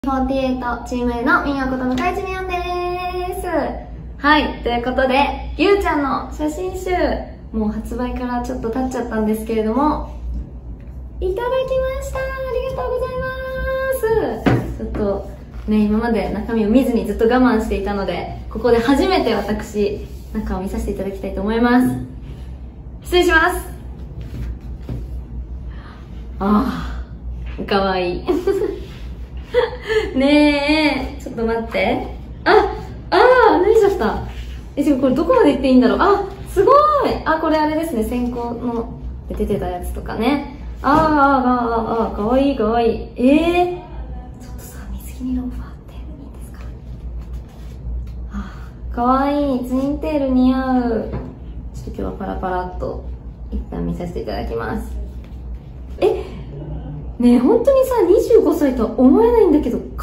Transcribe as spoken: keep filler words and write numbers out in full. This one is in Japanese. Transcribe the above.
フォーティエイト チーム A のみんやこと向井地みやんです。はい、ということで、ゆうちゃんの写真集、もう発売からちょっと経っちゃったんですけれども、いただきました。ありがとうございます。ちょっとね、今まで中身を見ずにずっと我慢していたので、ここで初めて私、中を見させていただきたいと思います。失礼します。ああ、かわいい。ねえ、ちょっと待って。あ、ああ、何しちゃった。え、でもこれどこまで行っていいんだろう。あ、すごい。あ、これあれですね、先行ので出てたやつとかね。あーあー、あーあー、かわいいかわいい。ええー、ちょっとさ、水着にローファーっていいんですか。あー、かわいい。ツインテール似合う。ちょっと今日はパラパラっと一旦見させていただきます。え、ねえ、本当にさ、にじゅうごさいとは思えないんだけど、